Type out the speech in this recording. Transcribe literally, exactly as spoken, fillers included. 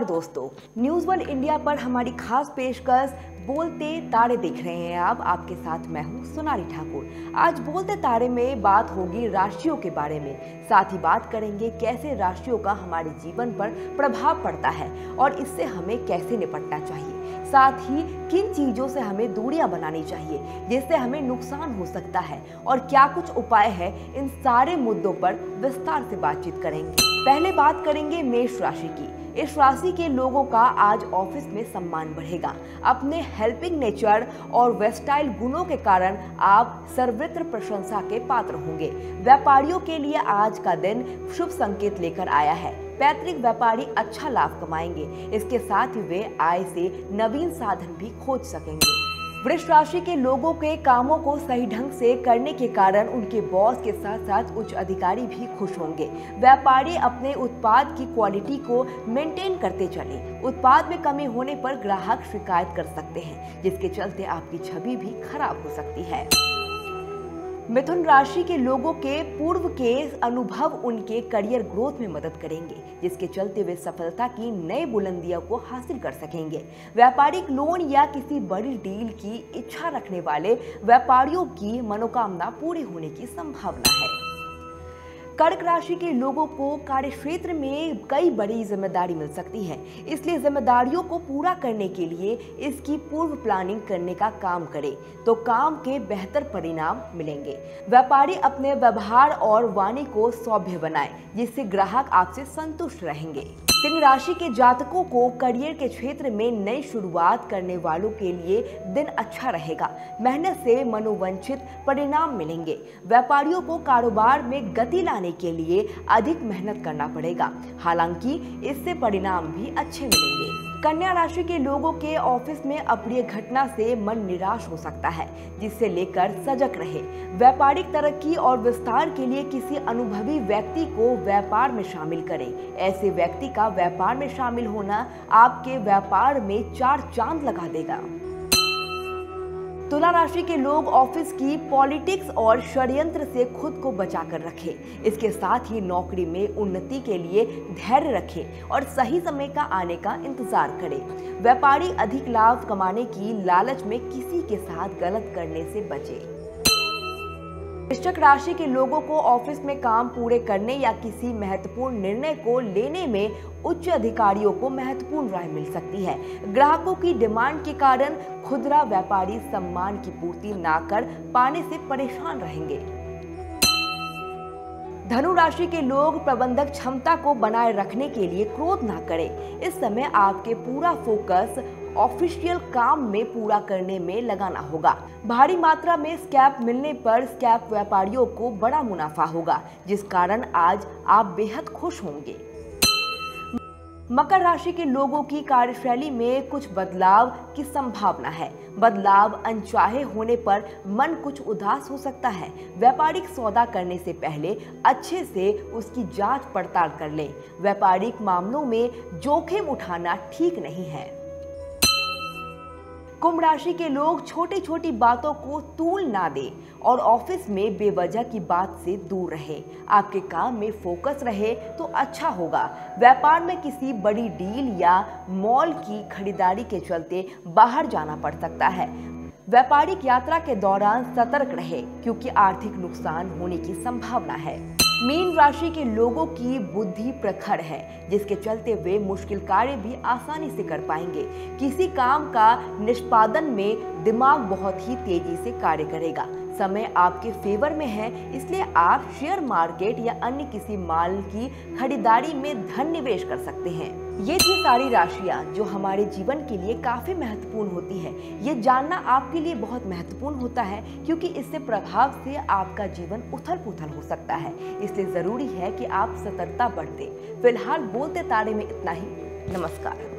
दोस्तों, news one India पर हमारी खास पेशकश बोलते तारे देख रहे हैं आप। आपके साथ मैं हूं सोनाली ठाकुर। आज बोलते तारे में बात होगी राशियों के बारे में। साथ ही बात करेंगे कैसे राशियों का हमारे जीवन पर प्रभाव पड़ता है और इससे हमें कैसे निपटना चाहिए। साथ ही किन चीजों से हमें दूरियां बनानी चाहिए जिससे हमें नुकसान हो सकता है और क्या कुछ उपाय है। इन सारे मुद्दों पर विस्तार से बातचीत करेंगे। पहले बात करेंगे मेष राशि की। इस राशि के लोगों का आज ऑफिस में सम्मान बढ़ेगा। अपने हेल्पिंग नेचर और वेस्टाइल गुणों के कारण आप सर्वत्र प्रशंसा के पात्र होंगे। व्यापारियों के लिए आज का दिन शुभ संकेत लेकर आया है। पैतृक व्यापारी अच्छा लाभ कमाएंगे। इसके साथ ही वे आय से नवीन साधन भी खोज सकेंगे। वृष राशि के लोगों के कामों को सही ढंग से करने के कारण उनके बॉस के साथ साथ उच्च अधिकारी भी खुश होंगे। व्यापारी अपने उत्पाद की क्वालिटी को मेंटेन करते चले। उत्पाद में कमी होने पर ग्राहक शिकायत कर सकते हैं, जिसके चलते आपकी छवि भी खराब हो सकती है। मिथुन राशि के लोगों के पूर्व के अनुभव उनके करियर ग्रोथ में मदद करेंगे, जिसके चलते वे सफलता की नई बुलंदियों को हासिल कर सकेंगे। व्यापारिक लोन या किसी बड़ी डील की इच्छा रखने वाले व्यापारियों की मनोकामना पूरी होने की संभावना है। कर्क राशि के लोगों को कार्य क्षेत्र में कई बड़ी जिम्मेदारी मिल सकती है, इसलिए जिम्मेदारियों को पूरा करने के लिए इसकी पूर्व प्लानिंग करने का काम करें तो काम के बेहतर परिणाम मिलेंगे। व्यापारी अपने व्यवहार और वाणी को सौम्य बनाएं, जिससे ग्राहक आपसे संतुष्ट रहेंगे। सिंह राशि के जातकों को करियर के क्षेत्र में नई शुरुआत करने वालों के लिए दिन अच्छा रहेगा। मेहनत से मनोवांछित परिणाम मिलेंगे। व्यापारियों को कारोबार में गति लाने के लिए अधिक मेहनत करना पड़ेगा, हालांकि इससे परिणाम भी अच्छे मिलेंगे। कन्या राशि के लोगों के ऑफिस में अप्रिय घटना से मन निराश हो सकता है, जिससे लेकर सजग रहे। व्यापारिक तरक्की और विस्तार के लिए किसी अनुभवी व्यक्ति को व्यापार में शामिल करें। ऐसे व्यक्ति का व्यापार में शामिल होना आपके व्यापार में चार चांद लगा देगा। तुला राशि के लोग ऑफिस की पॉलिटिक्स और षड्यंत्र से खुद को बचाकर रखें। इसके साथ ही नौकरी में उन्नति के लिए धैर्य रखें और सही समय का आने का इंतजार करें। व्यापारी अधिक लाभ कमाने की लालच में किसी के साथ गलत करने से बचें। वृश्चिक राशि के लोगों को ऑफिस में काम पूरे करने या किसी महत्वपूर्ण निर्णय को लेने में उच्च अधिकारियों को महत्वपूर्ण राय मिल सकती है। ग्राहकों की डिमांड के कारण खुदरा व्यापारी सम्मान की पूर्ति ना कर पाने से परेशान रहेंगे। धनु राशि के लोग प्रबंधक क्षमता को बनाए रखने के लिए क्रोध ना करें। इस समय आपके पूरा फोकस ऑफिशियल काम में पूरा करने में लगाना होगा। भारी मात्रा में स्क्रैप मिलने पर स्क्रैप व्यापारियों को बड़ा मुनाफा होगा, जिस कारण आज आप बेहद खुश होंगे। मकर राशि के लोगों की कार्यशैली में कुछ बदलाव की संभावना है। बदलाव अनचाहे होने पर मन कुछ उदास हो सकता है। व्यापारिक सौदा करने से पहले अच्छे से उसकी जांच पड़ताल कर लें। व्यापारिक मामलों में जोखिम उठाना ठीक नहीं है। कुंभ राशि के लोग छोटी छोटी बातों को तूल ना दें और ऑफिस में बेवजह की बात से दूर रहे। आपके काम में फोकस रहे तो अच्छा होगा। व्यापार में किसी बड़ी डील या मॉल की खरीदारी के चलते बाहर जाना पड़ सकता है। व्यापारिक यात्रा के दौरान सतर्क रहे, क्योंकि आर्थिक नुकसान होने की संभावना है। मीन राशि के लोगों की बुद्धि प्रखर है, जिसके चलते वे मुश्किल कार्य भी आसानी से कर पाएंगे। किसी काम का निष्पादन में दिमाग बहुत ही तेजी से कार्य करेगा। समय आपके फेवर में है, इसलिए आप शेयर मार्केट या अन्य किसी माल की खरीदारी में धन निवेश कर सकते हैं। ये थी सारी राशियां जो हमारे जीवन के लिए काफी महत्वपूर्ण होती है। ये जानना आपके लिए बहुत महत्वपूर्ण होता है, क्योंकि इससे प्रभाव से आपका जीवन उथल पुथल हो सकता है। इसलिए जरूरी है कि आप सतर्कता बरतें। फिलहाल बोलते तारे में इतना ही। नमस्कार।